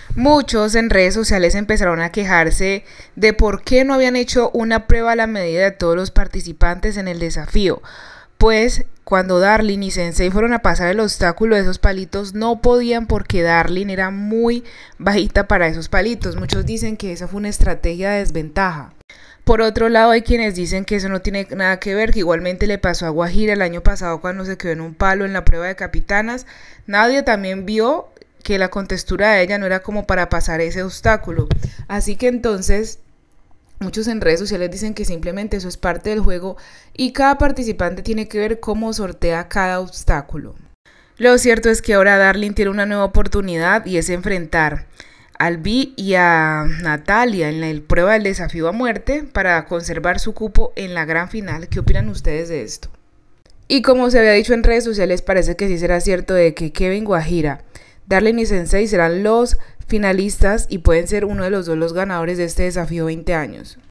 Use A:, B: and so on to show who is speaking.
A: Muchos en redes sociales empezaron a quejarse de por qué no habían hecho una prueba a la medida de todos los participantes en el desafío, pues cuando Darling y Sensei fueron a pasar el obstáculo de esos palitos no podían porque Darling era muy bajita para esos palitos. Muchos dicen que esa fue una estrategia de desventaja. Por otro lado, hay quienes dicen que eso no tiene nada que ver, que igualmente le pasó a Guajira el año pasado cuando se quedó en un palo en la prueba de capitanas. Nadie también vio que la contextura de ella no era como para pasar ese obstáculo. Así que entonces muchos en redes sociales dicen que simplemente eso es parte del juego y cada participante tiene que ver cómo sortea cada obstáculo. Lo cierto es que ahora Darling tiene una nueva oportunidad y es enfrentar a Albi y a Natalia en la prueba del desafío a muerte para conservar su cupo en la gran final. ¿Qué opinan ustedes de esto? Y como se había dicho en redes sociales, parece que sí será cierto de que Kevin, Guajira, Darling y Sensei serán los finalistas y pueden ser uno de los dos los ganadores de este desafío 20 años.